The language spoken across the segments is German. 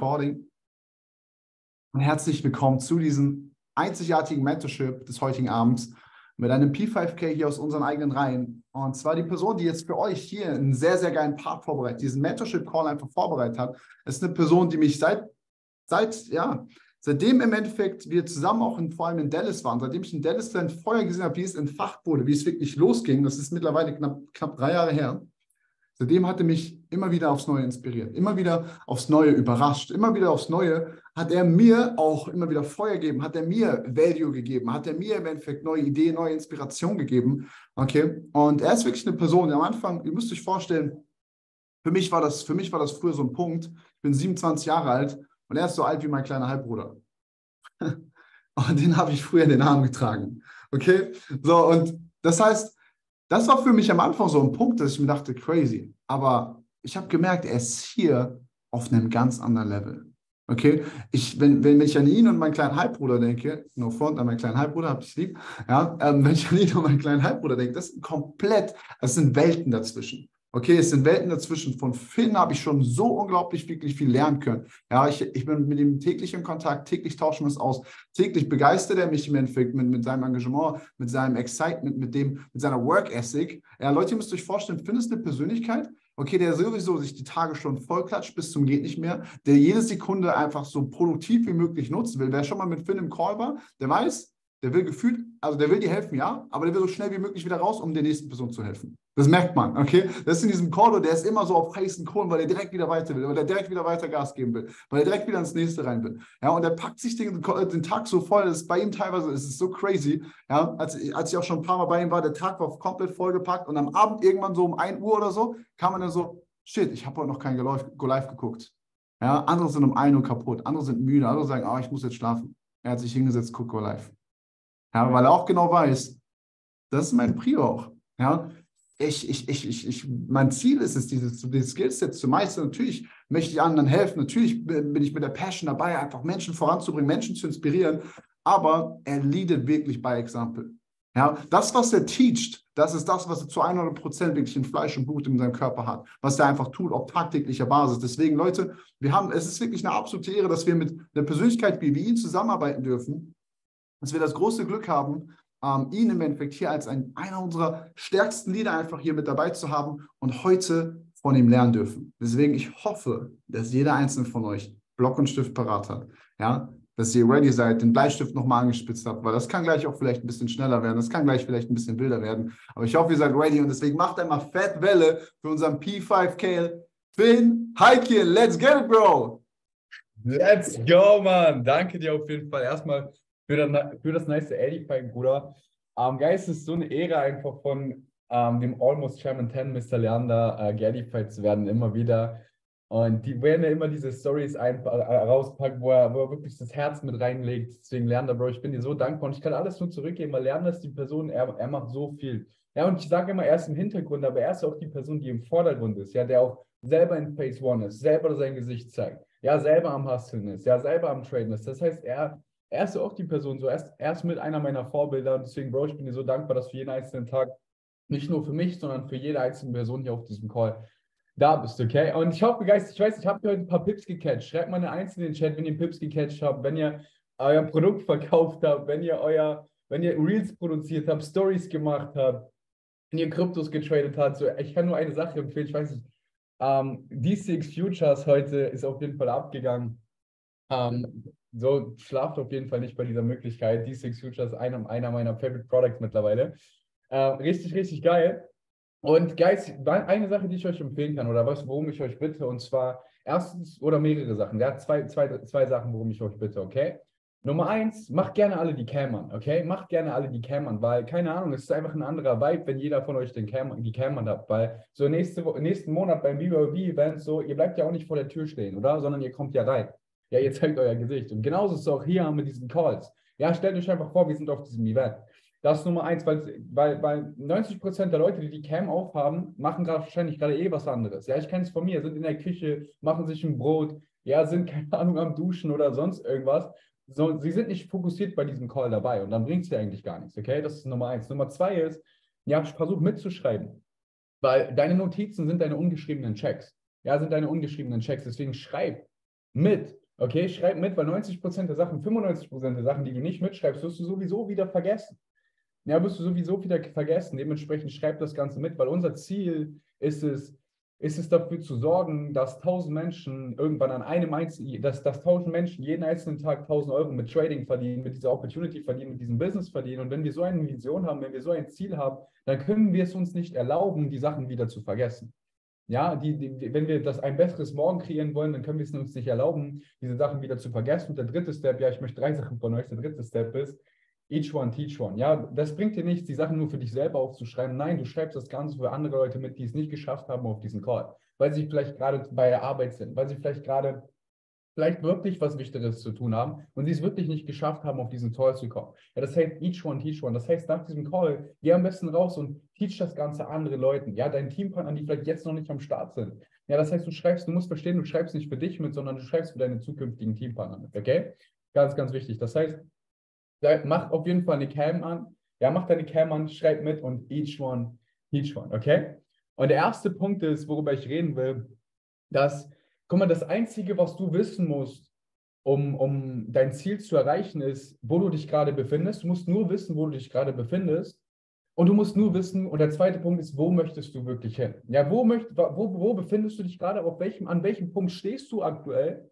Recording. Und herzlich willkommen zu diesem einzigartigen Mentorship des heutigen Abends mit einem P5K hier aus unseren eigenen Reihen. Und zwar die Person, die jetzt für euch hier einen sehr, sehr geilen Part vorbereitet, diesen Mentorship-Call einfach vorbereitet hat, ist eine Person, die mich seitdem im Endeffekt wir zusammen auch vor allem in Dallas waren, seitdem ich in Dallas dann vorher gesehen habe, wie es entfacht wurde, wie es wirklich losging, das ist mittlerweile knapp 3 Jahre her. Seitdem hat er mich immer wieder aufs Neue inspiriert, immer wieder aufs Neue überrascht, immer wieder aufs Neue hat er mir auch immer wieder Feuer gegeben, hat er mir Value gegeben, hat er mir im Endeffekt neue Ideen, neue Inspiration gegeben. Okay, und er ist wirklich eine Person, die am Anfang, ihr müsst euch vorstellen, für mich war das früher so ein Punkt, ich bin 27 Jahre alt und er ist so alt wie mein kleiner Halbbruder. Und den habe ich früher in den Arm getragen. Okay, so und das heißt, das war für mich am Anfang so ein Punkt, dass ich mir dachte, crazy. Aber ich habe gemerkt, er ist hier auf einem ganz anderen Level. Okay, wenn ich an ihn und meinen kleinen Halbbruder denke, no front an meinen kleinen Halbbruder, hab ich lieb, ja, wenn ich an ihn und meinen kleinen Halbbruder denke, das sind Welten dazwischen. Okay, es sind Welten dazwischen. Von Finn habe ich schon so unglaublich wirklich viel lernen können. Ja, ich bin mit ihm täglich in Kontakt, täglich tauschen wir es aus. Täglich begeistert er mich im Endeffekt mit seinem Engagement, mit seinem Excitement, mit seiner Work Ethic. Ja, Leute, ihr müsst euch vorstellen, Finn ist eine Persönlichkeit, okay, der sowieso sich die Tage schon vollklatscht bis zum geht nicht mehr, der jede Sekunde einfach so produktiv wie möglich nutzen will. Wer schon mal mit Finn im Call war, der weiß, der will gefühlt, also der will dir helfen, ja, aber der will so schnell wie möglich wieder raus, um der nächsten Person zu helfen. Das merkt man, okay? Das ist in diesem Call, der ist immer so auf heißen Kohlen, weil er direkt wieder weiter will, weil er direkt wieder weiter Gas geben will, weil er direkt wieder ins nächste rein will. Ja, und er packt sich den Tag so voll, das ist bei ihm teilweise, es ist so crazy, ja, als ich auch schon ein paar Mal bei ihm war, der Tag war komplett vollgepackt und am Abend irgendwann so um 1 Uhr oder so, kam man dann so, shit, ich habe heute noch kein Go Live geguckt. Ja, andere sind um 1 Uhr kaputt, andere sind müde, andere sagen, ich muss jetzt schlafen. Er hat sich hingesetzt, guckt Go Live. Ja, weil er auch genau weiß, das ist mein Prio auch. Ja, mein Ziel ist es, dieses Skillset zu meistern. Natürlich möchte ich anderen helfen. Natürlich bin ich mit der Passion dabei, einfach Menschen voranzubringen, Menschen zu inspirieren. Aber er leadet wirklich by example. Ja, das, was er teacht, das ist das, was er zu 100% wirklich in Fleisch und Blut in seinem Körper hat. Was er einfach tut auf tagtäglicher Basis. Deswegen, Leute, es ist wirklich eine absolute Ehre, dass wir mit einer Persönlichkeit wie ihn zusammenarbeiten dürfen. Dass wir das große Glück haben, ihn im Endeffekt hier als einer unserer stärksten Leader einfach hier mit dabei zu haben und heute von ihm lernen dürfen. Deswegen, ich hoffe, dass jeder einzelne von euch Block und Stift parat hat. Ja? Dass ihr ready seid, den Bleistift nochmal angespitzt habt, weil das kann gleich auch vielleicht ein bisschen schneller werden, das kann gleich vielleicht ein bisschen wilder werden. Aber ich hoffe, ihr seid ready und deswegen macht einmal fett Welle für unseren P5K. Finn Heikien, let's get it, Bro! Let's go, Mann! Danke dir auf jeden Fall erstmal für das nice Edifying, Bruder. Geist, es ist so eine Ehre, einfach von dem Almost Chairman 10, Mr. Leander, geedified zu werden, immer wieder. Und die werden ja immer diese Stories rauspacken, wo er wirklich das Herz mit reinlegt. Deswegen, Leander, Bro, ich bin dir so dankbar und ich kann alles nur zurückgeben, weil Leander ist die Person, er macht so viel. Ja, und ich sage immer, er ist im Hintergrund, aber er ist auch die Person, die im Vordergrund ist, ja, der auch selber in Phase 1 ist, selber sein Gesicht zeigt, ja, selber am Hustlen ist, ja, selber am Traden ist. Das heißt, er ist auch die Person, so er ist mit einer meiner Vorbilder und deswegen, Bro, ich bin dir so dankbar, dass du jeden einzelnen Tag, nicht nur für mich, sondern für jede einzelne Person hier auf diesem Call da bist, okay? Und ich hoffe, Guys, ich weiß, ich habe heute ein paar Pips gecatcht. Schreibt mal eine Eins in den Chat, wenn ihr Pips gecatcht habt, wenn ihr euer Produkt verkauft habt, wenn ihr Reels produziert habt, Stories gemacht habt, wenn ihr Kryptos getradet habt. So, ich kann nur eine Sache empfehlen, ich weiß nicht, D6 Futures heute ist auf jeden Fall abgegangen. So, schlaft auf jeden Fall nicht bei dieser Möglichkeit. D6 Futures, einer meiner Favorite Products mittlerweile. Richtig, richtig geil. Und Guys, eine Sache, die ich euch empfehlen kann, oder worum ich euch bitte, und zwar erstens oder mehrere Sachen. Der hat zwei Sachen, worum ich euch bitte, okay? Nummer 1, macht gerne alle die Cam an, okay? Macht gerne alle die Cam an, weil, keine Ahnung, es ist einfach ein anderer Vibe, wenn jeder von euch die Cam an hat, weil so nächsten Monat beim BYOB-Event, so, ihr bleibt ja auch nicht vor der Tür stehen, oder? Sondern ihr kommt ja rein. Ja, ihr zeigt euer Gesicht. Und genauso ist es auch hier mit diesen Calls. Ja, stellt euch einfach vor, wir sind auf diesem Event. Das ist Nummer 1, weil 90% der Leute, die die Cam aufhaben, machen wahrscheinlich gerade was anderes. Ja, ich kenne es von mir, sind in der Küche, machen sich ein Brot, ja, sind, keine Ahnung, am Duschen oder sonst irgendwas. So, sie sind nicht fokussiert bei diesem Call dabei und dann bringt es dir eigentlich gar nichts, okay? Das ist Nummer 1. Nummer 2 ist, ja, versuch mitzuschreiben, weil deine Notizen sind deine ungeschriebenen Checks. Ja, sind deine ungeschriebenen Checks, deswegen schreib. mit. Okay, schreib mit, weil 90% der Sachen, 95% der Sachen, die du nicht mitschreibst, wirst du sowieso wieder vergessen. Ja, wirst du sowieso wieder vergessen. Dementsprechend schreib das Ganze mit, weil unser Ziel ist es dafür zu sorgen, dass 1000 Menschen irgendwann an einem einzigen, dass 1000 Menschen jeden einzelnen Tag 1000 € mit Trading verdienen, mit dieser Opportunity verdienen, mit diesem Business verdienen. Und wenn wir so eine Vision haben, wenn wir so ein Ziel haben, dann können wir es uns nicht erlauben, die Sachen wieder zu vergessen. Ja, wenn wir ein besseres Morgen kreieren wollen, dann können wir es uns nicht erlauben, diese Sachen wieder zu vergessen. Und der dritte Step, ja, ich möchte 3 Sachen von euch. Der dritte Step ist, each one, teach one. Ja, das bringt dir nichts, die Sachen nur für dich selber aufzuschreiben. Nein, du schreibst das Ganze für andere Leute mit, die es nicht geschafft haben auf diesen Call, weil sie vielleicht gerade bei der Arbeit sind, weil sie vielleicht wirklich was Wichtigeres zu tun haben und sie es wirklich nicht geschafft haben, auf diesen Call zu kommen. Ja, das heißt each one, teach one. Das heißt, nach diesem Call, geh am besten raus und teach das Ganze anderen Leuten. Ja, deinen Teampartnern, die vielleicht jetzt noch nicht am Start sind. Ja, das heißt, du musst verstehen, du schreibst nicht für dich mit, sondern du schreibst für deine zukünftigen Teampartner mit. Okay? Ganz, ganz wichtig. Das heißt, mach auf jeden Fall eine Cam an. Ja, mach deine Cam an, schreib mit und each one, okay? Und der erste Punkt ist, worüber ich reden will, guck mal, das Einzige, was du wissen musst, um dein Ziel zu erreichen, ist, wo du dich gerade befindest. Du musst nur wissen, wo du dich gerade befindest. Und du musst nur wissen, und der zweite Punkt ist, wo möchtest du wirklich hin? Ja, wo befindest du dich gerade? An welchem Punkt stehst du aktuell?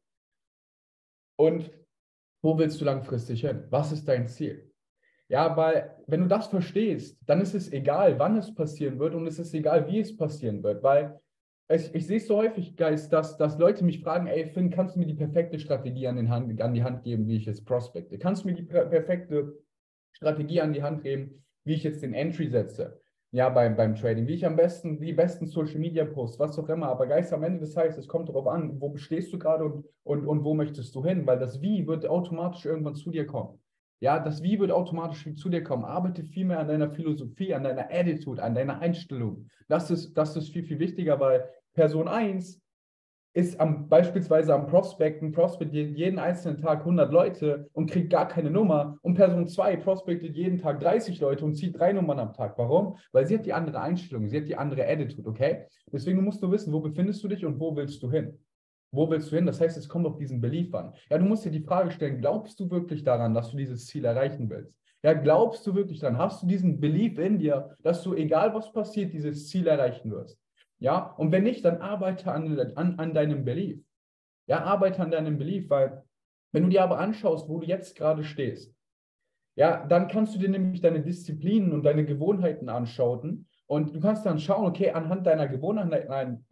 Und wo willst du langfristig hin? Was ist dein Ziel? Ja, weil wenn du das verstehst, dann ist es egal, wann es passieren wird und es ist egal, wie es passieren wird, weil ich sehe es so häufig, Guys, dass Leute mich fragen, ey Finn, kannst du mir die perfekte Strategie an die Hand geben, wie ich jetzt prospecte? Kannst du mir die perfekte Strategie an die Hand geben, wie ich jetzt den Entry setze? Ja, beim Trading, wie ich am besten, die besten Social Media Posts, was auch immer. Aber Guys, am Ende des Tages, es kommt darauf an, wo stehst du gerade und wo möchtest du hin? Weil das Wie wird automatisch irgendwann zu dir kommen. Ja, das Wie wird automatisch zu dir kommen. Arbeite viel mehr an deiner Philosophie, an deiner Attitude, an deiner Einstellung. Das ist viel, viel wichtiger, weil Person 1 ist beispielsweise am Prospecten, prospectet jeden einzelnen Tag 100 Leute und kriegt gar keine Nummer. Und Person 2 prospectet jeden Tag 30 Leute und zieht 3 Nummern am Tag. Warum? Weil sie hat die andere Einstellung, sie hat die andere Attitude, okay? Deswegen musst du wissen, wo befindest du dich und wo willst du hin? Wo willst du hin? Das heißt, es kommt auf diesen Belief an. Ja, du musst dir die Frage stellen, glaubst du wirklich daran, dass du dieses Ziel erreichen willst? Ja, glaubst du wirklich daran? Hast du diesen Belief in dir, dass du, egal was passiert, dieses Ziel erreichen wirst? Ja, und wenn nicht, dann arbeite an deinem Belief. Ja, arbeite an deinem Belief, weil wenn du dir aber anschaust, wo du jetzt gerade stehst, ja, dann kannst du dir nämlich deine Disziplinen und deine Gewohnheiten anschauen und du kannst dann schauen, okay, anhand deiner Gewohnheiten,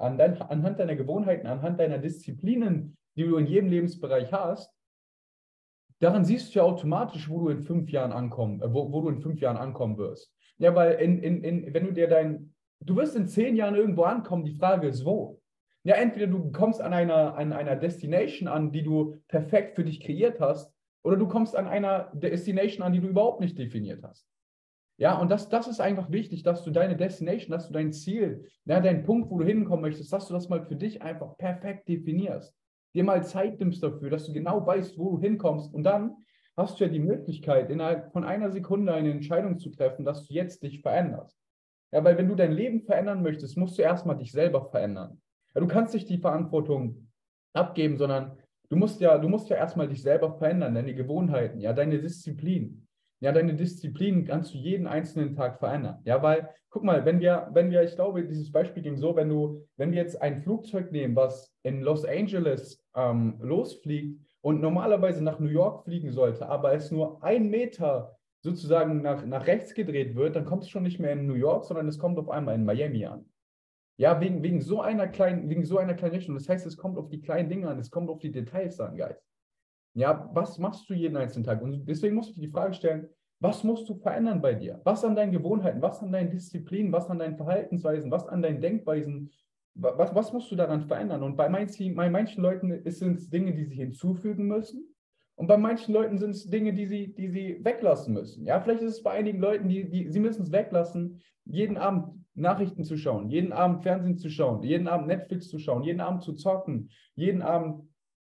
anhand deiner Disziplinen, die du in jedem Lebensbereich hast, daran siehst du ja automatisch, wo du in 5 Jahren ankommen, wo du in 5 Jahren ankommen wirst. Ja, weil wenn du dir du wirst in 10 Jahren irgendwo ankommen, die Frage ist, wo? Ja, entweder du kommst an einer Destination an, die du perfekt für dich kreiert hast, oder du kommst an einer Destination an, die du überhaupt nicht definiert hast. Ja, und das ist einfach wichtig, dass du deine Destination, dass du dein Ziel, ja, deinen Punkt, wo du hinkommen möchtest, dass du das mal für dich einfach perfekt definierst. Dir mal Zeit nimmst dafür, dass du genau weißt, wo du hinkommst. Und dann hast du ja die Möglichkeit, innerhalb von einer Sekunde eine Entscheidung zu treffen, dass du jetzt dich veränderst. Ja, weil wenn du dein Leben verändern möchtest, musst du erstmal dich selber verändern. Ja, du kannst nicht die Verantwortung abgeben, sondern du musst ja erstmal dich selber verändern, deine Gewohnheiten, ja, deine Disziplin. Ja, deine Disziplin kannst du jeden einzelnen Tag verändern. Ja, weil, guck mal, ich glaube, dieses Beispiel ging so, wenn wir jetzt ein Flugzeug nehmen, was in Los Angeles losfliegt und normalerweise nach New York fliegen sollte, aber es nur 1 Meter sozusagen nach rechts gedreht wird, dann kommt es schon nicht mehr in New York, sondern es kommt auf einmal in Miami an. Ja, wegen so einer kleinen Richtung. Das heißt, es kommt auf die kleinen Dinge an, es kommt auf die Details an, Guys. Ja, was machst du jeden einzelnen Tag? Und deswegen musst du dir die Frage stellen, was musst du verändern bei dir? Was an deinen Gewohnheiten, was an deinen Disziplinen, was an deinen Verhaltensweisen, was an deinen Denkweisen, was musst du daran verändern? Und bei manchen Leuten sind es Dinge, die sie hinzufügen müssen. Und bei manchen Leuten sind es Dinge, die sie weglassen müssen. Ja, vielleicht ist es bei einigen Leuten, sie müssen es weglassen, jeden Abend Nachrichten zu schauen, jeden Abend Fernsehen zu schauen, jeden Abend Netflix zu schauen, jeden Abend zu zocken, jeden Abend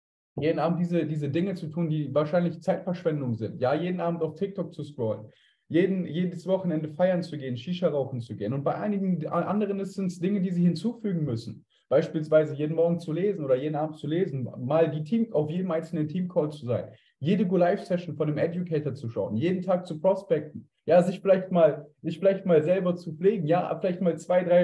diese Dinge zu tun, die wahrscheinlich Zeitverschwendung sind. Ja, jeden Abend auf TikTok zu scrollen, jedes Wochenende feiern zu gehen, Shisha rauchen zu gehen. Und bei einigen anderen sind es Dinge, die sie hinzufügen müssen. Beispielsweise jeden Morgen zu lesen oder jeden Abend zu lesen, mal auf jedem einzelnen Teamcall zu sein, jede Go-Live-Session von einem Educator zu schauen, jeden Tag zu prospecten, ja, sich vielleicht mal selber zu pflegen, ja, vielleicht mal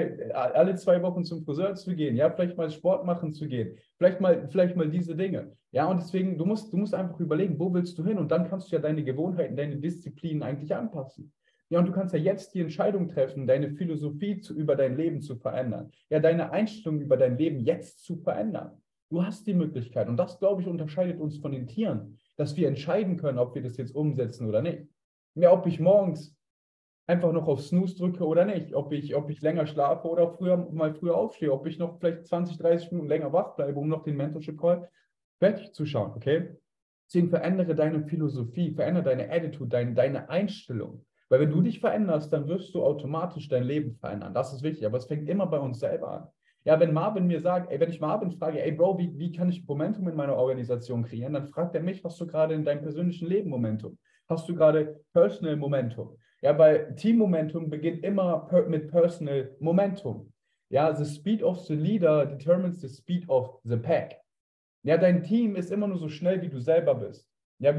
alle 2 Wochen zum Friseur zu gehen, ja, vielleicht mal Sport machen zu gehen, vielleicht mal diese Dinge. Ja, und deswegen, du musst einfach überlegen, wo willst du hin? Und dann kannst du ja deine Gewohnheiten, deine Disziplinen eigentlich anpassen. Ja, und du kannst ja jetzt die Entscheidung treffen, deine Philosophie über dein Leben zu verändern. Ja, deine Einstellung über dein Leben jetzt zu verändern. Du hast die Möglichkeit. Und das, glaube ich, unterscheidet uns von den Tieren, dass wir entscheiden können, ob wir das jetzt umsetzen oder nicht. Ja, ob ich morgens einfach noch auf Snooze drücke oder nicht, ob ich länger schlafe oder früher aufstehe, ob ich noch vielleicht 20, 30 Minuten länger wach bleibe, um noch den Mentorship Call fertig zu schauen, okay? Deswegen verändere deine Philosophie, verändere deine Attitude, deine Einstellung. Weil wenn du dich veränderst, dann wirst du automatisch dein Leben verändern. Das ist wichtig, aber es fängt immer bei uns selber an. Ja, wenn Marvin mir sagt, wenn ich Marvin frage, ey Bro, wie kann ich Momentum in meiner Organisation kreieren, dann fragt er mich, hast du gerade in deinem persönlichen Leben Momentum? Hast du gerade Personal Momentum? Ja, weil Team Momentum beginnt immer mit Personal Momentum. Ja, the speed of the leader determines the speed of the pack. Ja, dein Team ist immer nur so schnell, wie du selber bist. Ja,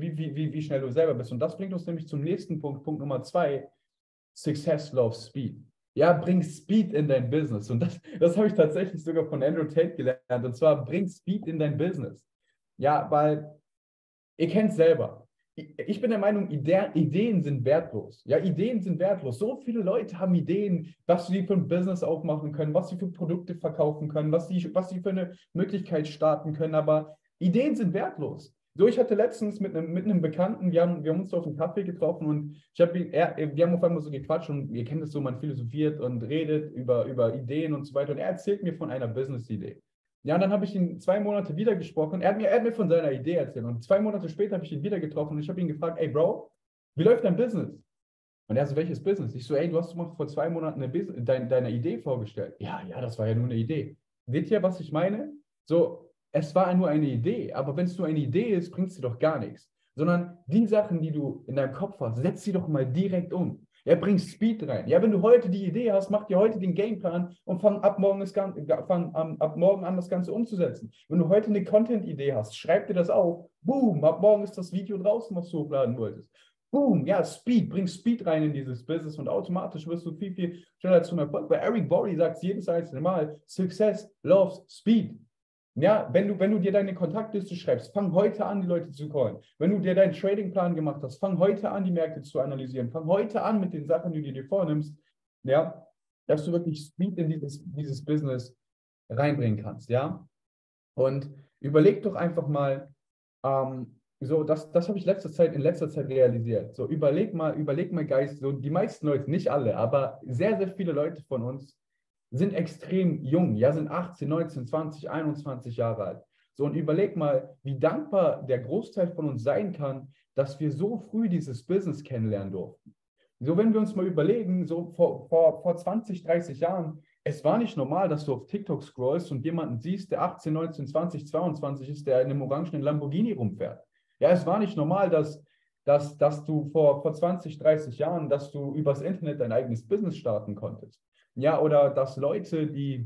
wie schnell du selber bist. Und das bringt uns nämlich zum nächsten Punkt, Punkt Nummer 2, Success loves Speed. Ja, bring Speed in dein Business. Und das habe ich tatsächlich sogar von Andrew Tate gelernt. Und zwar, bring Speed in dein Business. Ja, weil ihr kennt es selber. Ich bin der Meinung, Ideen sind wertlos. Ja, Ideen sind wertlos. So viele Leute haben Ideen, was sie für ein Business aufmachen können, was sie für Produkte verkaufen können, was sie für eine Möglichkeit starten können. Aber Ideen sind wertlos. So, ich hatte letztens mit einem Bekannten, wir haben uns auf einen Kaffee getroffen und wir haben auf einmal so gequatscht und ihr kennt es so, man philosophiert und redet über Ideen und so weiter. Und er erzählt mir von einer Business-Idee. Ja, und dann habe ich ihn 2 Monate wieder gesprochen. Er hat mir von seiner Idee erzählt. Und 2 Monate später habe ich ihn wieder getroffen und ich habe ihn gefragt, ey Bro, wie läuft dein Business? Und er so, welches Business? Ich so, ey, du hast doch vor 2 Monaten deine Idee vorgestellt. Ja, das war ja nur eine Idee. Seht ihr, was ich meine? So, es war nur eine Idee, aber wenn es nur eine Idee ist, bringt sie doch gar nichts. Sondern die Sachen, die du in deinem Kopf hast, setz sie doch mal direkt um. Ja, bring Speed rein. Ja, wenn du heute die Idee hast, mach dir heute den Gameplan und fang ab morgen an, das Ganze umzusetzen. Wenn du heute eine Content-Idee hast, schreib dir das auf. Boom, ab morgen ist das Video draußen, was du hochladen wolltest. Boom, ja, bring Speed rein in dieses Business und automatisch wirst du viel, viel schneller zum Erfolg. Weil Eric Worre sagt es jedes einzelne Mal, Success loves Speed. Ja, wenn du dir deine Kontaktliste schreibst, fang heute an, die Leute zu callen. Wenn du dir deinen Tradingplan gemacht hast, fang heute an, die Märkte zu analysieren. Fang heute an mit den Sachen, die du dir vornimmst, ja, dass du wirklich Speed in dieses Business reinbringen kannst, ja. Und überleg doch einfach mal, das habe ich in letzter Zeit realisiert. So, überleg mal, Guys, so die meisten Leute, nicht alle, aber sehr, sehr viele Leute von uns sind extrem jung, ja, sind 18, 19, 20, 21 Jahre alt. So, und überleg mal, wie dankbar der Großteil von uns sein kann, dass wir so früh dieses Business kennenlernen durften. So, wenn wir uns mal überlegen, so vor 20, 30 Jahren, es war nicht normal, dass du auf TikTok scrollst und jemanden siehst, der 18, 19, 20, 22 ist, der in einem orangenen Lamborghini rumfährt. Ja, es war nicht normal, dass du vor 20, 30 Jahren, dass du übers Internet dein eigenes Business starten konntest. Ja, oder dass Leute,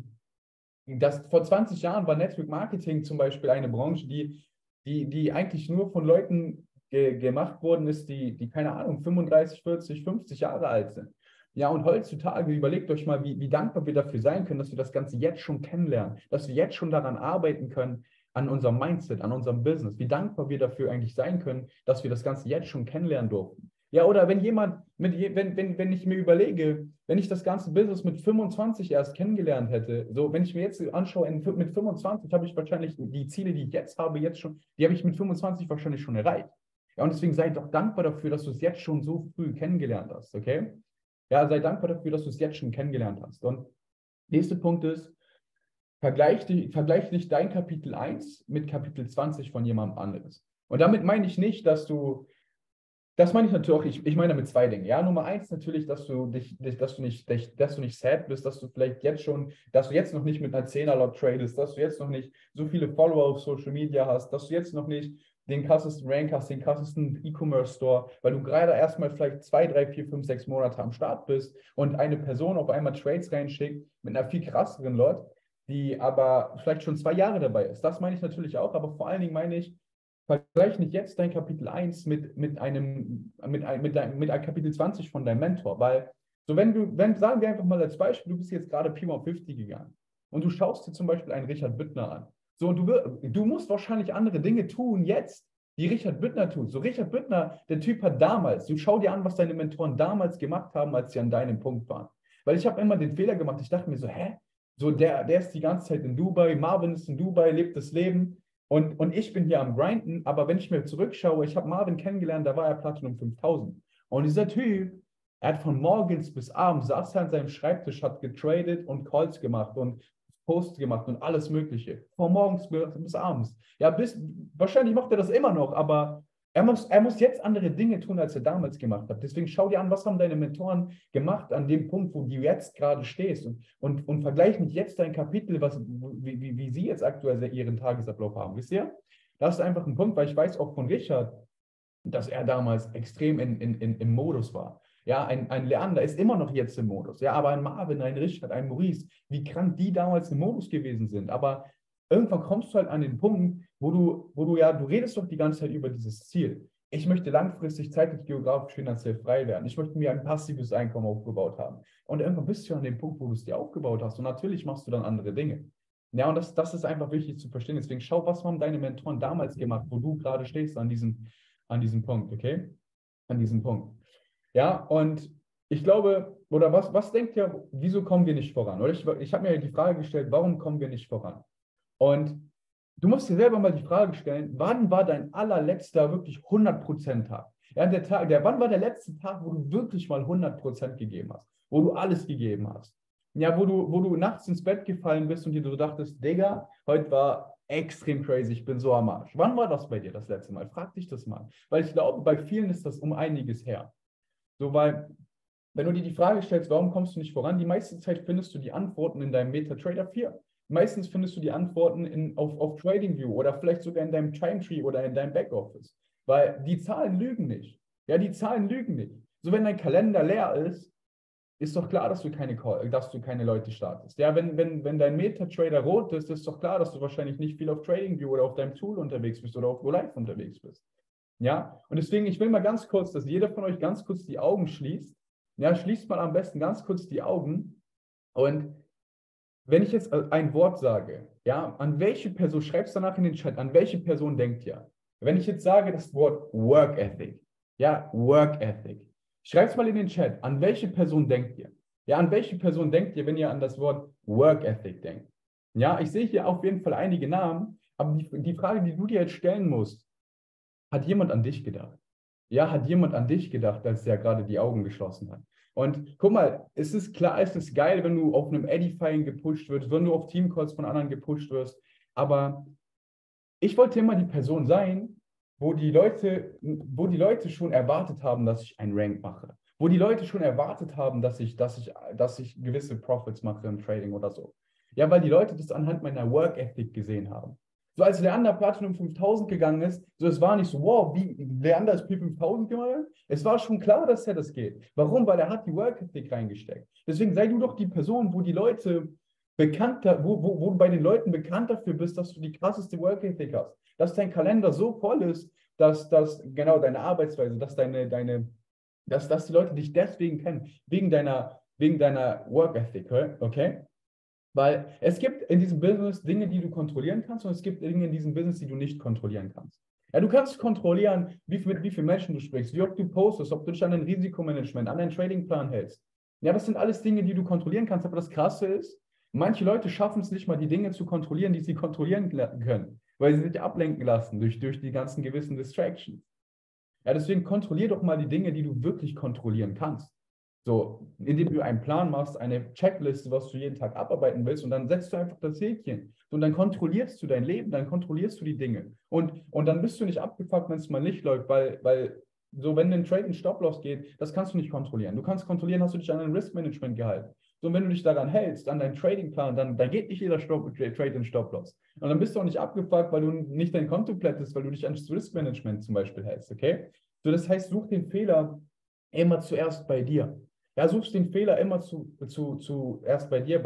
vor 20 Jahren war Network Marketing zum Beispiel eine Branche, die eigentlich nur von Leuten gemacht worden ist, die, keine Ahnung, 35, 40, 50 Jahre alt sind. Ja, und heutzutage, überlegt euch mal, wie dankbar wir dafür sein können, dass wir das Ganze jetzt schon kennenlernen, dass wir jetzt schon daran arbeiten können, an unserem Mindset, an unserem Business, wie dankbar wir dafür eigentlich sein können, dass wir das Ganze jetzt schon kennenlernen durften. Ja, oder wenn wenn ich mir überlege, wenn ich das ganze Business mit 25 erst kennengelernt hätte, so, wenn ich mir jetzt anschaue, mit 25 habe ich wahrscheinlich die Ziele, die ich jetzt habe, die habe ich mit 25 wahrscheinlich schon erreicht. Ja, und deswegen sei doch dankbar dafür, dass du es jetzt schon so früh kennengelernt hast, okay? Ja, sei dankbar dafür, dass du es jetzt schon kennengelernt hast. Und nächster Punkt ist, vergleich nicht dein Kapitel 1 mit Kapitel 20 von jemandem anderes. Und damit meine ich nicht, das meine ich natürlich, ich meine damit 2 Dinge. Ja, Nummer 1 natürlich, dass du nicht sad bist, dass du jetzt noch nicht mit einer 10er-Lot tradest, dass du jetzt noch nicht so viele Follower auf Social Media hast, dass du jetzt noch nicht den krassesten Rank hast, den krassesten E-Commerce-Store, weil du gerade erstmal vielleicht 2, 3, 4, 5, 6 Monate am Start bist und eine Person auf einmal Trades reinschickt mit einer viel krasseren Lot. die aber vielleicht schon 2 Jahre dabei ist. Das meine ich natürlich auch, aber vor allen Dingen meine ich, vergleich nicht jetzt dein Kapitel 1 mit einem Kapitel 20 von deinem Mentor, weil so sagen wir einfach mal als Beispiel, du bist jetzt gerade P150 gegangen und du schaust dir zum Beispiel einen Richard Büttner an. So, und du musst wahrscheinlich andere Dinge tun jetzt, die Richard Büttner tut. So, Richard Büttner, der Typ hat damals, du schau dir an, was deine Mentoren damals gemacht haben, als sie an deinem Punkt waren. Weil ich habe immer den Fehler gemacht, ich dachte mir so, hä? So, der ist die ganze Zeit in Dubai, Marvin ist in Dubai, lebt das Leben. Und ich bin hier am Grinden, aber wenn ich mir zurückschaue, ich habe Marvin kennengelernt, da war er Platinum 5000. Und dieser Typ, er hat von morgens bis abends, saß er an seinem Schreibtisch, hat getradet und Calls gemacht und Posts gemacht und alles Mögliche. Von morgens bis abends. Ja, wahrscheinlich macht er das immer noch, aber er muss jetzt andere Dinge tun, als er damals gemacht hat. Deswegen schau dir an, was haben deine Mentoren gemacht an dem Punkt, wo du jetzt gerade stehst und vergleich nicht jetzt dein Kapitel, wie sie jetzt aktuell ihren Tagesablauf haben. Wisst ihr? Das ist einfach ein Punkt, weil ich weiß auch von Richard, dass er damals extrem im Modus war. Ja, ein Leander ist immer noch jetzt im Modus. Ja, aber ein Marvin, ein Richard, ein Maurice, wie krank die damals im Modus gewesen sind. Aber irgendwann kommst du halt an den Punkt, wo du redest doch die ganze Zeit über dieses Ziel. Ich möchte langfristig zeitlich, geografisch, finanziell frei werden. Ich möchte mir ein passives Einkommen aufgebaut haben. Und irgendwann bist du an dem Punkt, wo du es dir aufgebaut hast. Und natürlich machst du dann andere Dinge. Ja, und das ist einfach wichtig zu verstehen. Deswegen schau, was haben deine Mentoren damals gemacht, wo du gerade stehst an diesem Punkt, okay? An diesem Punkt. Ja, und ich glaube, oder was denkt ihr, wieso kommen wir nicht voran? Oder ich habe mir die Frage gestellt, warum kommen wir nicht voran? Und du musst dir selber mal die Frage stellen, wann war dein allerletzter wirklich 100% Tag? Ja, wann war der letzte Tag, wo du wirklich mal 100% gegeben hast? Wo du alles gegeben hast? Ja, wo du nachts ins Bett gefallen bist und dir so dachtest, Digga, heute war extrem crazy, ich bin so am Arsch. Wann war das bei dir das letzte Mal? Frag dich das mal. Weil ich glaube, bei vielen ist das um einiges her. So, weil, wenn du dir die Frage stellst, warum kommst du nicht voran, die meiste Zeit findest du die Antworten in deinem MetaTrader 4. Meistens findest du die Antworten auf TradingView oder vielleicht sogar in deinem Timetree oder in deinem Backoffice. Weil die Zahlen lügen nicht. Ja, die Zahlen lügen nicht. So, wenn dein Kalender leer ist doch klar, dass du keine Leute startest. Ja, wenn dein MetaTrader rot ist doch klar, dass du wahrscheinlich nicht viel auf TradingView oder auf deinem Tool unterwegs bist oder auf GoLive unterwegs bist. Ja, und deswegen, ich will mal ganz kurz, dass jeder von euch ganz kurz die Augen schließt. Ja, schließt mal am besten ganz kurz die Augen. Und wenn ich jetzt ein Wort sage, ja, an welche Person, schreibst du danach in den Chat, an welche Person denkt ihr? Wenn ich jetzt sage das Wort Work Ethic, ja, Work Ethic, schreibt mal in den Chat, an welche Person denkt ihr? Ja, an welche Person denkt ihr, wenn ihr an das Wort Work Ethic denkt? Ja, ich sehe hier auf jeden Fall einige Namen, aber die Frage, die du dir jetzt stellen musst, hat jemand an dich gedacht? Ja, hat jemand an dich gedacht, als der gerade die Augen geschlossen hat? Und guck mal, es ist klar, es ist geil, wenn du auf einem Edifying gepusht wirst, wenn du auf Teamcalls von anderen gepusht wirst, aber ich wollte immer die Person sein, wo die Leute schon erwartet haben, dass ich einen Rank mache, wo die Leute schon erwartet haben, dass ich gewisse Profits mache im Trading oder so. Ja, weil die Leute das anhand meiner Work Ethic gesehen haben. So als Leander Platinum 5000 gegangen ist, so es war nicht so, wow, wie Leander ist P5000 gemacht. Es war schon klar, dass er das geht. Warum? Weil er hat die Work Ethic reingesteckt. Deswegen sei du doch die Person, wo die Leute wo du bei den Leuten bekannt dafür bist, dass du die krasseste Work Ethic hast. Dass dein Kalender so voll ist, dass genau deine Arbeitsweise, dass die Leute dich deswegen kennen, wegen deiner Work Ethic, okay? Weil es gibt in diesem Business Dinge, die du kontrollieren kannst und es gibt Dinge in diesem Business, die du nicht kontrollieren kannst. Ja, du kannst kontrollieren, mit wie vielen Menschen du sprichst, wie oft du postest, ob du dich an ein Risikomanagement, an einen Tradingplan hältst. Ja, das sind alles Dinge, die du kontrollieren kannst, aber das Krasse ist, manche Leute schaffen es nicht mal, die Dinge zu kontrollieren, die sie kontrollieren können, weil sie sich ablenken lassen durch die ganzen gewissen Distractions. Ja, deswegen kontrollier doch mal die Dinge, die du wirklich kontrollieren kannst. So, indem du einen Plan machst, eine Checkliste, was du jeden Tag abarbeiten willst und dann setzt du einfach das Häkchen. Und dann kontrollierst du dein Leben, dann kontrollierst du die Dinge. Und dann bist du nicht abgefuckt, wenn es mal nicht läuft, weil so, wenn ein Trade in Stop-Loss geht, das kannst du nicht kontrollieren. Du kannst kontrollieren, hast du dich an ein Risk-Management gehalten. So, und wenn du dich daran hältst, an deinen Trading-Plan, dann geht nicht jeder Trade in Stop-Loss. Und dann bist du auch nicht abgefuckt, weil du nicht dein Konto plättest, weil du dich an das Risk-Management zum Beispiel hältst, okay? So, das heißt, such den Fehler immer zuerst bei dir. Ja, suchst den Fehler immer zuerst bei dir,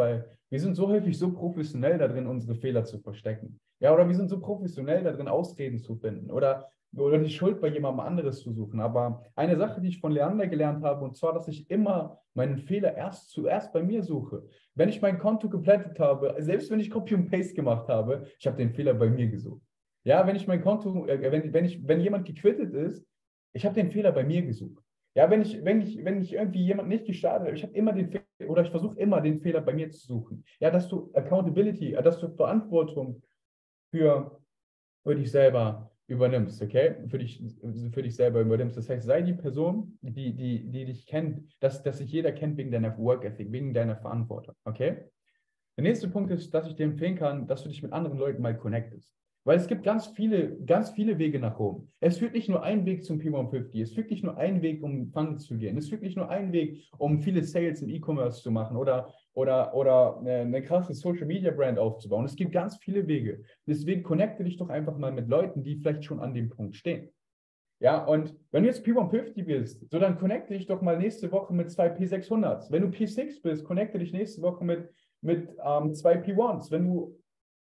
Wir sind so häufig so professionell darin, unsere Fehler zu verstecken. Ja, oder wir sind so professionell darin, Ausreden zu finden oder die Schuld bei jemandem anderes zu suchen. Aber eine Sache, die ich von Leander gelernt habe, und zwar, dass ich immer meinen Fehler zuerst bei mir suche. Wenn ich mein Konto geplättet habe, selbst wenn ich Copy und Paste gemacht habe, ich habe den Fehler bei mir gesucht. Ja, wenn ich mein Konto, wenn jemand gequittet ist, ich habe den Fehler bei mir gesucht. Ja, wenn ich irgendwie jemand nicht gestartet habe, ich habe immer den Fehler, oder ich versuche immer den Fehler bei mir zu suchen. Ja, dass du Accountability, dass du Verantwortung für, für dich selber übernimmst, okay? Für dich selber übernimmst. Das heißt, sei die Person, die dich kennt, dass sich jeder kennt wegen deiner Work Ethic, wegen deiner Verantwortung, okay? Der nächste Punkt ist, dass ich dir empfehlen kann, dass du dich mit anderen Leuten mal connectest. Weil es gibt ganz viele Wege nach Rom. Es führt nicht nur einen Weg zum P150, es führt nicht nur einen Weg, um Funnel zu gehen, es führt nicht nur einen Weg, um viele Sales im E-Commerce zu machen oder eine krasse Social Media Brand aufzubauen. Es gibt ganz viele Wege. Deswegen connecte dich doch einfach mal mit Leuten, die vielleicht schon an dem Punkt stehen. Ja, und wenn du jetzt P150 bist, so dann connecte dich doch mal nächste Woche mit zwei P600s. Wenn du P6 bist, connecte dich nächste Woche mit zwei P1s. Wenn du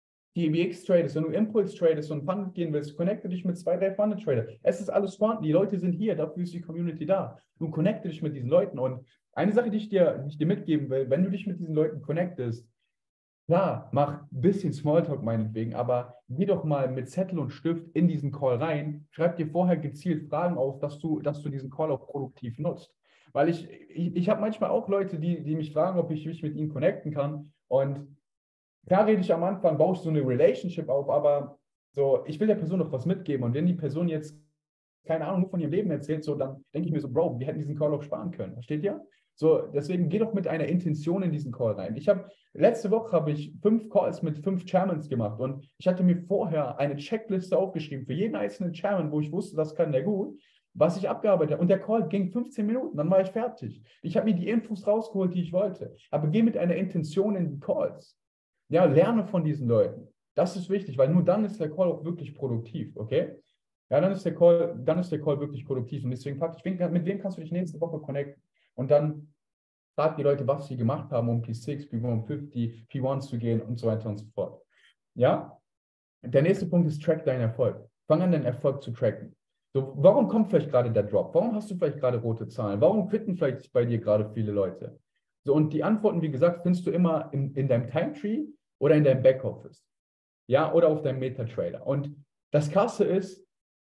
DBX tradest, wenn du Impulse tradest und Fund gehen willst, connecte dich mit 2, 3 Fund Trader. Es ist alles vorhanden. Die Leute sind hier, dafür ist die Community da. Du connecte dich mit diesen Leuten. Und eine Sache, die ich dir mitgeben will, wenn du dich mit diesen Leuten connectest, klar, mach ein bisschen Smalltalk meinetwegen, aber geh doch mal mit Zettel und Stift in diesen Call rein, schreib dir vorher gezielt Fragen auf, dass du diesen Call auch produktiv nutzt. Weil ich habe manchmal auch Leute, die mich fragen, ob ich mich mit ihnen connecten kann. Und klar rede ich am Anfang, baue ich so eine Relationship auf, aber so, ich will der Person noch was mitgeben. Und wenn die Person jetzt, keine Ahnung, nur von ihrem Leben erzählt, so, dann denke ich mir so, Bro, wir hätten diesen Call auch sparen können. Versteht ihr? So, deswegen geh doch mit einer Intention in diesen Call rein. Letzte Woche habe ich 5 Calls mit 5 Chairmans gemacht und ich hatte mir vorher eine Checkliste aufgeschrieben für jeden einzelnen Chairman, wo ich wusste, das kann der gut, was ich abgearbeitet habe. Und der Call ging 15 Minuten, dann war ich fertig. Ich habe mir die Infos rausgeholt, die ich wollte. Aber geh mit einer Intention in die Calls. Ja, lerne von diesen Leuten. Das ist wichtig, weil nur dann ist der Call auch wirklich produktiv, okay? Ja, dann ist der Call wirklich produktiv. Und deswegen frag ich, mit wem kannst du dich nächste Woche connecten? Und dann frag die Leute, was sie gemacht haben, um P6, P150, P1 zu gehen und so weiter und so fort. Ja? Der nächste Punkt ist, track deinen Erfolg. Fang an, deinen Erfolg zu tracken. So, warum kommt vielleicht gerade der Drop? Warum hast du vielleicht gerade rote Zahlen? Warum quitten vielleicht bei dir gerade viele Leute? So, und die Antworten, wie gesagt, findest du immer in deinem Timetree oder in deinem Backoffice. Ja, oder auf deinem MetaTrader. Und das Krasse ist,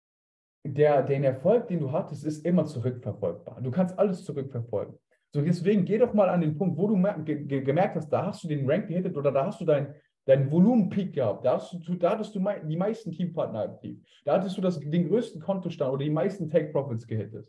den Erfolg, den du hattest, ist immer zurückverfolgbar. Du kannst alles zurückverfolgen. So, deswegen geh doch mal an den Punkt, wo du gemerkt hast, da hast du den Rank gehittet oder da hast du deinen Volumen-Peak gehabt. Da hattest du die meisten Teampartner aktiv. Da hattest du den größten Kontostand oder die meisten Take-Profits gehittet.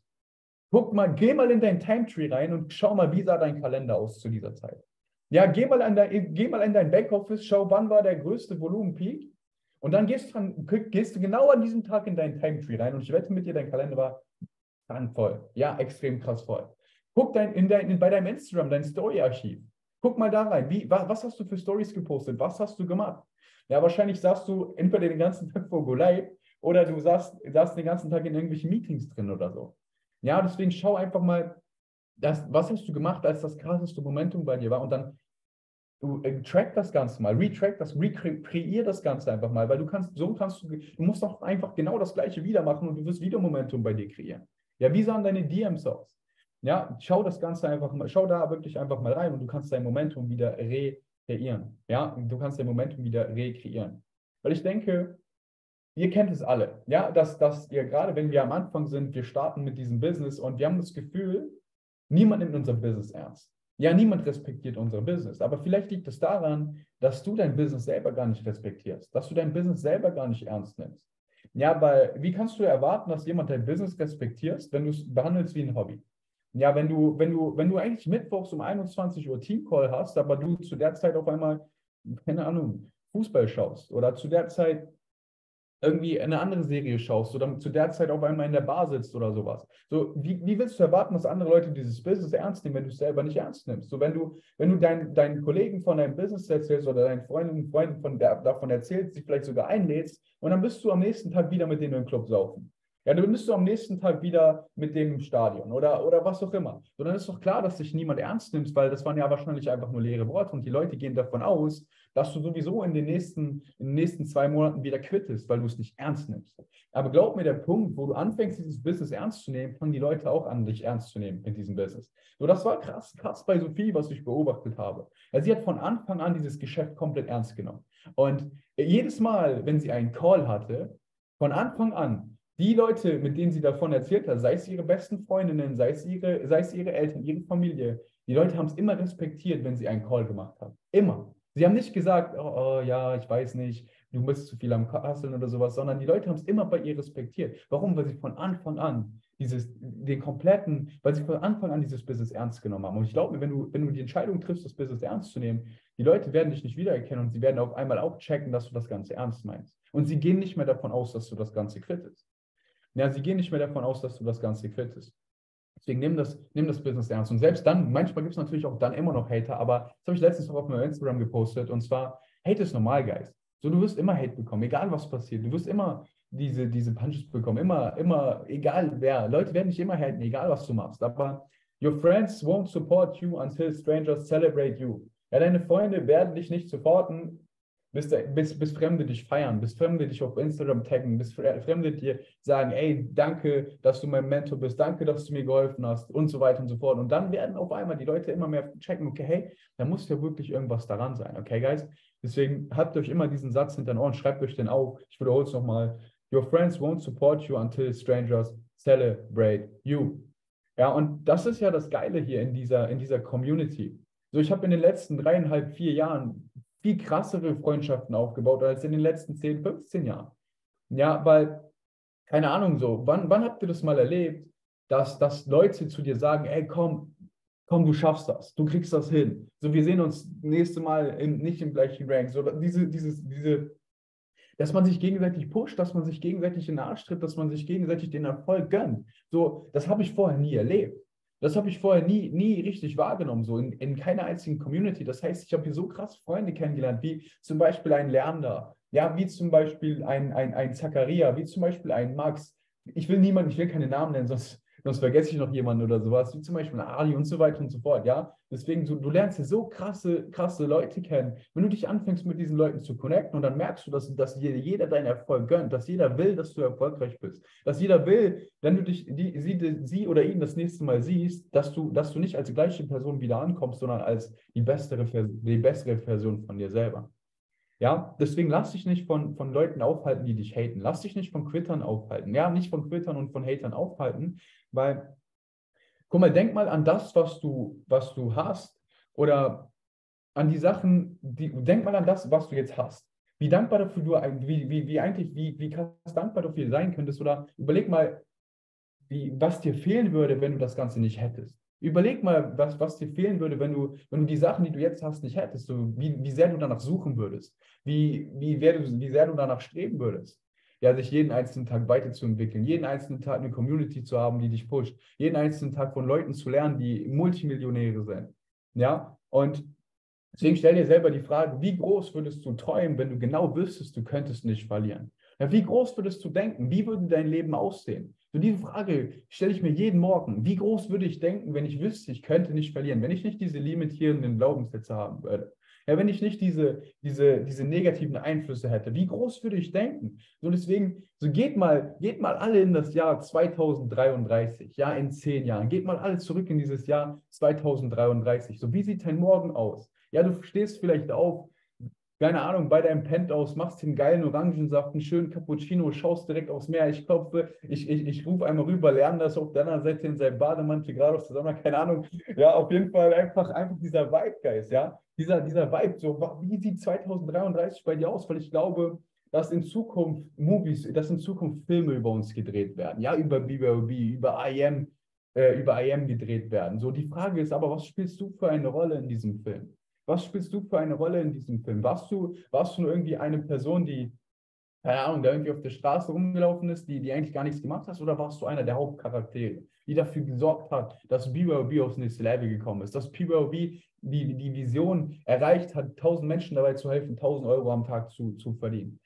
Geh mal in dein Timetree rein und schau mal, wie sah dein Kalender aus zu dieser Zeit. Ja, geh mal in dein Backoffice, schau, wann war der größte Volumen-Peak. Und dann gehst du genau an diesem Tag in deinen Timetree rein und ich wette mit dir, dein Kalender war voll. Ja, extrem krass voll. Guck bei deinem Instagram, dein Story-Archiv. Guck mal da rein. Was hast du für Stories gepostet? Was hast du gemacht? Ja, wahrscheinlich saßt du entweder den ganzen Tag vor Go Live oder du saßt den ganzen Tag in irgendwelchen Meetings drin oder so. Ja, deswegen schau einfach mal, was hast du gemacht, als das krasseste Momentum bei dir war und dann du track das Ganze mal, kreier das Ganze einfach mal, weil du musst doch einfach genau das Gleiche wieder machen und du wirst wieder Momentum bei dir kreieren. Ja, wie sahen deine DMs aus? Ja, schau das Ganze einfach mal, schau da wirklich einfach mal rein und du kannst dein Momentum wieder rekreieren. Ja, du kannst dein Momentum wieder rekreieren. Weil ich denke, ihr kennt es alle, ja, dass ihr gerade, wenn wir am Anfang sind, wir starten mit diesem Business und wir haben das Gefühl, niemand nimmt unser Business ernst. Ja, niemand respektiert unser Business. Aber vielleicht liegt es daran, dass du dein Business selber gar nicht respektierst, dass du dein Business selber gar nicht ernst nimmst. Ja, weil wie kannst du erwarten, dass jemand dein Business respektierst, wenn du es behandelst wie ein Hobby? Ja, wenn du eigentlich mittwochs um 21 Uhr Teamcall hast, aber du zu der Zeit auf einmal, keine Ahnung, Fußball schaust oder zu der Zeit irgendwie eine andere Serie schaust oder zu der Zeit auf einmal in der Bar sitzt oder sowas. So, wie willst du erwarten, dass andere Leute dieses Business ernst nehmen, wenn du es selber nicht ernst nimmst? So, wenn du deinen Kollegen von deinem Business erzählst oder deinen Freundinnen und Freunden davon erzählst, dich vielleicht sogar einlädst und dann bist du am nächsten Tag wieder mit denen im Club saufen. Ja, dann bist du am nächsten Tag wieder mit dem im Stadion oder was auch immer. So, dann ist doch klar, dass dich niemand ernst nimmt, weil das waren ja wahrscheinlich einfach nur leere Worte und die Leute gehen davon aus, dass du sowieso in den nächsten 2 Monaten wieder quittest, weil du es nicht ernst nimmst. Aber glaub mir, der Punkt, wo du anfängst, dieses Business ernst zu nehmen, fangen die Leute auch an, dich ernst zu nehmen in diesem Business. So, das war krass bei Sophie, was ich beobachtet habe. Ja, sie hat von Anfang an dieses Geschäft komplett ernst genommen. Und jedes Mal, wenn sie einen Call hatte, von Anfang an, die Leute, mit denen sie davon erzählt hat, sei es ihre besten Freundinnen, sei es ihre Eltern, ihre Familie, die Leute haben es immer respektiert, wenn sie einen Call gemacht haben. Immer. Sie haben nicht gesagt, oh, ja, ich weiß nicht, du bist zu viel am Hasseln oder sowas, sondern die Leute haben es immer bei ihr respektiert. Warum? Weil sie von Anfang an weil sie von Anfang an dieses Business ernst genommen haben. Und ich glaube, wenn du die Entscheidung triffst, das Business ernst zu nehmen, die Leute werden dich nicht wiedererkennen und sie werden auf einmal auch checken, dass du das Ganze ernst meinst. Und sie gehen nicht mehr davon aus, dass du das Ganze quittest. Ja, sie gehen nicht mehr davon aus, dass du das Ganze quittest. Deswegen nimm das Business ernst. Und selbst dann, manchmal gibt es natürlich auch dann immer noch Hater, aber das habe ich letztens auch auf meinem Instagram gepostet, und zwar, Hate ist normal, Guys. So, du wirst immer Hate bekommen, egal was passiert. Du wirst immer diese Punches bekommen, immer, egal wer. Leute werden dich immer haten, egal was du machst. Aber your friends won't support you until strangers celebrate you. Ja, deine Freunde werden dich nicht supporten, bis Fremde dich feiern, bis Fremde dich auf Instagram taggen, bis Fremde dir sagen, ey, danke, dass du mein Mentor bist, danke, dass du mir geholfen hast und so weiter und so fort. Und dann werden auf einmal die Leute immer mehr checken, okay, hey, da muss ja wirklich irgendwas daran sein, okay, guys? Deswegen habt euch immer diesen Satz hinter den Ohren, schreibt euch den auf. Ich wiederhole es nochmal. Your friends won't support you until strangers celebrate you. Ja, und das ist ja das Geile hier in dieser Community. So, ich habe in den letzten 3,5, 4 Jahren viel krassere Freundschaften aufgebaut als in den letzten 10, 15 Jahren. Ja, weil, keine Ahnung so, wann habt ihr das mal erlebt, dass Leute zu dir sagen, ey, komm, du schaffst das, du kriegst das hin. So, wir sehen uns nächste Mal nicht im gleichen Rank. So, dass man sich gegenseitig pusht, dass man sich gegenseitig in den Arsch tritt, dass man sich gegenseitig den Erfolg gönnt. So, das habe ich vorher nie erlebt. Das habe ich vorher nie richtig wahrgenommen, so in keiner einzigen Community. Das heißt, ich habe hier so krass Freunde kennengelernt, wie zum Beispiel ein Lerner, ja, wie zum Beispiel ein Zakaria, wie zum Beispiel ein Max. Ich will keine Namen nennen, sonst vergesse ich noch jemanden oder sowas, wie zum Beispiel Ali und so weiter und so fort, ja. Deswegen, du lernst hier so krasse Leute kennen. Wenn du dich anfängst, mit diesen Leuten zu connecten und dann merkst du, dass jeder deinen Erfolg gönnt, dass jeder will, dass du erfolgreich bist, dass jeder will, wenn du sie oder ihn das nächste Mal siehst, dass du nicht als gleiche Person wieder ankommst, sondern als die bessere Version von dir selber. Ja, deswegen lass dich nicht von Leuten aufhalten, die dich haten. Lass dich nicht von Quittern aufhalten. Ja, nicht von Quittern und von Hatern aufhalten, weil, guck mal, denk mal an das, was du hast, oder an die Sachen, denk mal an das, was du jetzt hast. Wie dankbar dafür wie krass dankbar dafür sein könntest, oder überleg mal, was dir fehlen würde, wenn du das Ganze nicht hättest. Überleg mal, was dir fehlen würde, wenn du die Sachen, die du jetzt hast, nicht hättest. So, wie sehr du danach suchen würdest. Wie sehr du danach streben würdest. Ja, sich jeden einzelnen Tag weiterzuentwickeln, jeden einzelnen Tag eine Community zu haben, die dich pusht, jeden einzelnen Tag von Leuten zu lernen, die Multimillionäre sind. Ja, und deswegen stell dir selber die Frage, wie groß würdest du träumen, wenn du genau wüsstest, du könntest nicht verlieren? Ja, wie groß würdest du denken? Wie würde dein Leben aussehen? So, diese Frage stelle ich mir jeden Morgen. Wie groß würde ich denken, wenn ich wüsste, ich könnte nicht verlieren, wenn ich nicht diese limitierenden Glaubenssätze haben würde? Ja, wenn ich nicht diese negativen Einflüsse hätte, wie groß würde ich denken? So, deswegen, so geht mal alle in das Jahr 2033, ja, in 10 Jahren. Geht mal alle zurück in dieses Jahr 2033. So, wie sieht dein Morgen aus? Ja, du stehst vielleicht auf, keine Ahnung, bei deinem Penthouse, machst den geilen Orangensaft, einen schönen Cappuccino, schaust direkt aufs Meer. Ich klopfe, ich rufe einmal rüber, lerne das auf der anderen Seite in seinem Bademantel, gerade aus der Sommer, keine Ahnung. Ja, auf jeden Fall einfach dieser Vibe-Geist, ja. Dieser Vibe, so, wie sieht 2033 bei dir aus? Weil ich glaube, dass in Zukunft Filme über uns gedreht werden, ja, über BBOB, über IM gedreht werden. So, die Frage ist aber, was spielst du für eine Rolle in diesem Film? Was spielst du für eine Rolle in diesem Film? Warst du nur irgendwie eine Person, die, keine Ahnung, der irgendwie auf der Straße rumgelaufen ist, die eigentlich gar nichts gemacht hat, oder warst du einer der Hauptcharaktere, die dafür gesorgt hat, dass BYOB aufs nächste Level gekommen ist, dass BYOB die Vision erreicht hat, 1000 Menschen dabei zu helfen, 1000 Euro am Tag zu verdienen?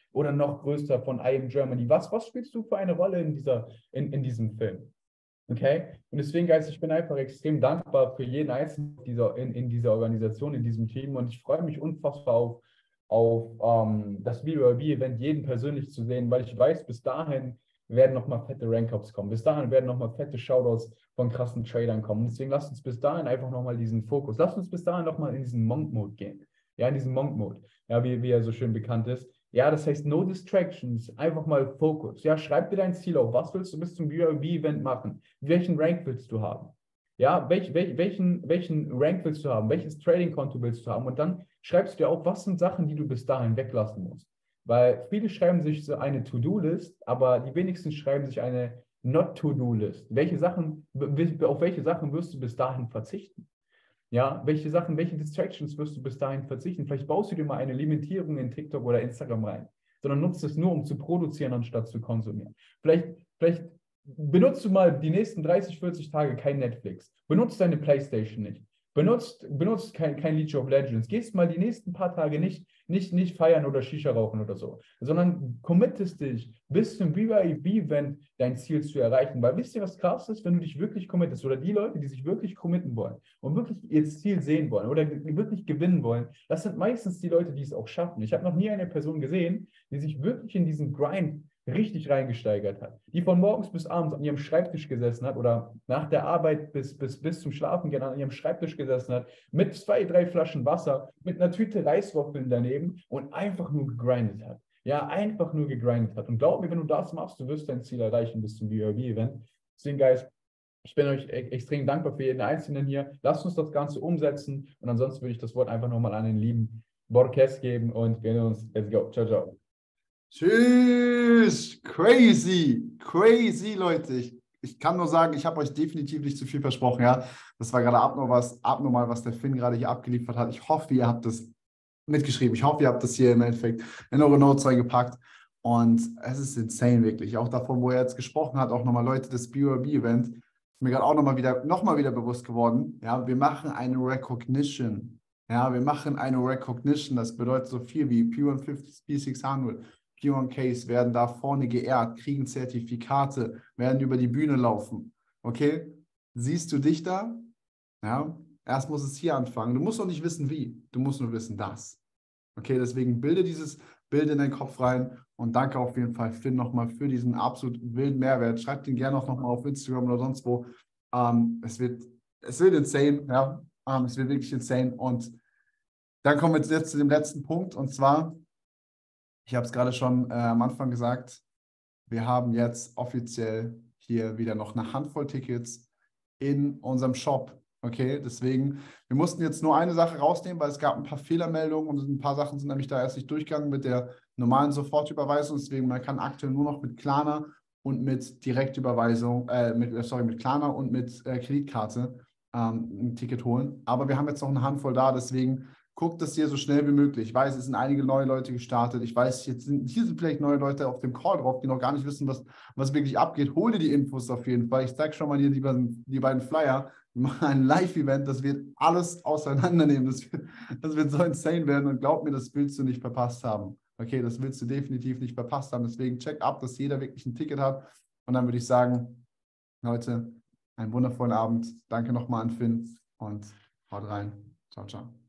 oder noch größer von I Am Germany. Was spielst du für eine Rolle in diesem Film? Okay? Und deswegen, Guys, ich bin einfach extrem dankbar für jeden Einzelnen in dieser Organisation, in diesem Team und ich freue mich unfassbar auf das BYOB-Event jeden persönlich zu sehen, weil ich weiß, bis dahin werden nochmal fette Rank-Ups kommen. Bis dahin werden nochmal fette Shoutouts von krassen Tradern kommen. Deswegen lasst uns bis dahin einfach nochmal diesen Fokus, lasst uns bis dahin nochmal in diesen Monk-Mode gehen. Ja, in diesen Monk-Mode, ja, wie er so schön bekannt ist. Ja, das heißt, no distractions, einfach mal Fokus. Ja, schreib dir dein Ziel auf. Was willst du bis zum BYOB-Event machen? Welchen Rank willst du haben? Ja, welchen Rank willst du haben? Welches Trading-Konto willst du haben? Und dann schreibst du dir auf, was sind Sachen, die du bis dahin weglassen musst. Weil viele schreiben sich so eine To-Do-List, aber die wenigsten schreiben sich eine Not-To-Do-List. Auf welche Sachen wirst du bis dahin verzichten? Ja, welche Distractions wirst du bis dahin verzichten? Vielleicht baust du dir mal eine Limitierung in TikTok oder Instagram rein, sondern nutzt es nur, um zu produzieren, anstatt zu konsumieren. Vielleicht benutzt du mal die nächsten 30, 40 Tage kein Netflix. Benutzt deine PlayStation nicht. Benutzt kein League of Legends. Gehst mal die nächsten paar Tage nicht feiern oder Shisha rauchen oder so, sondern committest dich bis zum BYOB-Event dein Ziel zu erreichen. Weil wisst ihr, was krass ist, wenn du dich wirklich committest oder die Leute, die sich wirklich committen wollen und wirklich ihr Ziel sehen wollen oder wirklich gewinnen wollen, das sind meistens die Leute, die es auch schaffen. Ich habe noch nie eine Person gesehen, die sich wirklich in diesen Grind richtig reingesteigert hat, die von morgens bis abends an ihrem Schreibtisch gesessen hat oder nach der Arbeit bis zum Schlafengehen an ihrem Schreibtisch gesessen hat, mit 2, 3 Flaschen Wasser, mit einer Tüte Reiswaffeln daneben und einfach nur gegrindet hat. Ja, einfach nur gegrindet hat. Und glaub mir, wenn du das machst, du wirst dein Ziel erreichen bis zum BYOB-Event. Deswegen, Guys, ich bin euch extrem dankbar für jeden Einzelnen hier. Lasst uns das Ganze umsetzen und ansonsten würde ich das Wort einfach nochmal an den lieben Borges geben und wir sehen uns. Let's go. Ciao, ciao. Tschüss. Crazy, Leute. Ich kann nur sagen, ich habe euch definitiv nicht zu viel versprochen. Ja, das war gerade abnormal, was der Finn gerade hier abgeliefert hat. Ich hoffe, ihr habt das mitgeschrieben. Ich hoffe, ihr habt das hier im Endeffekt in eure Notes reingepackt. Und es ist insane, wirklich. Auch davon, wo er jetzt gesprochen hat, auch nochmal Leute, das BYOB-Event, ist mir gerade auch nochmal wieder bewusst geworden. Ja, wir machen eine Recognition. Ja, wir machen eine Recognition. Das bedeutet so viel wie P150, P600. P1Ks werden da vorne geehrt, kriegen Zertifikate, werden über die Bühne laufen. Okay? Siehst du dich da? Ja? Erst muss es hier anfangen. Du musst noch nicht wissen, wie. Du musst nur wissen, dass. Okay, deswegen bilde dieses Bild in deinen Kopf rein und danke auf jeden Fall, Finn, nochmal für diesen absolut wilden Mehrwert. Schreibt ihn gerne auch nochmal auf Instagram oder sonst wo. Es wird insane, ja. Es wird wirklich insane. Und dann kommen wir jetzt zu dem letzten Punkt und zwar, ich habe es gerade schon am Anfang gesagt, wir haben jetzt offiziell hier wieder noch eine Handvoll Tickets in unserem Shop. Okay, deswegen, wir mussten jetzt nur eine Sache rausnehmen, weil es gab ein paar Fehlermeldungen und ein paar Sachen sind nämlich da erst nicht durchgegangen mit der normalen Sofortüberweisung. Deswegen, man kann aktuell nur noch mit Klarna und mit Direktüberweisung, mit Klarna und mit Kreditkarte ein Ticket holen. Aber wir haben jetzt noch eine Handvoll da, deswegen guckt das hier so schnell wie möglich. Ich weiß, es sind einige neue Leute gestartet. Ich weiß, hier sind vielleicht neue Leute auf dem Call drauf, die noch gar nicht wissen, was wirklich abgeht. Hol dir die Infos auf jeden Fall. Ich zeige schon mal hier die beiden Flyer. Wir machen ein Live-Event, das wird alles auseinandernehmen. Das wird so insane werden und glaub mir, das willst du nicht verpasst haben. Okay, das willst du definitiv nicht verpasst haben. Deswegen check ab, dass jeder wirklich ein Ticket hat. Und dann würde ich sagen, Leute, einen wundervollen Abend. Danke nochmal an Finn und haut rein. Ciao, ciao.